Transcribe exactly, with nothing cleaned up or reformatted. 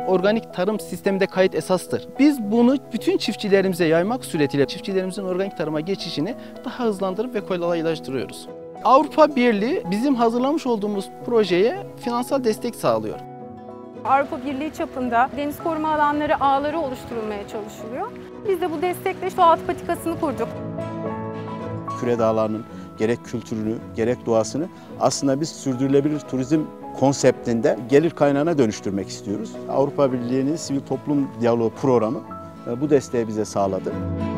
Organik tarım sisteminde kayıt esastır. Biz bunu bütün çiftçilerimize yaymak suretiyle çiftçilerimizin organik tarıma geçişini daha hızlandırıp ve kolaylaştırıyoruz. Avrupa Birliği bizim hazırlamış olduğumuz projeye finansal destek sağlıyor. Avrupa Birliği çapında deniz koruma alanları ağları oluşturulmaya çalışılıyor. Biz de bu destekle sualtı patikasını kurduk. Küre dağlarının gerek kültürünü, gerek doğasını aslında biz sürdürülebilir turizm konseptinde gelir kaynağına dönüştürmek istiyoruz. Avrupa Birliği'nin Sivil Toplum Diyaloğu programı bu desteği bize sağladı.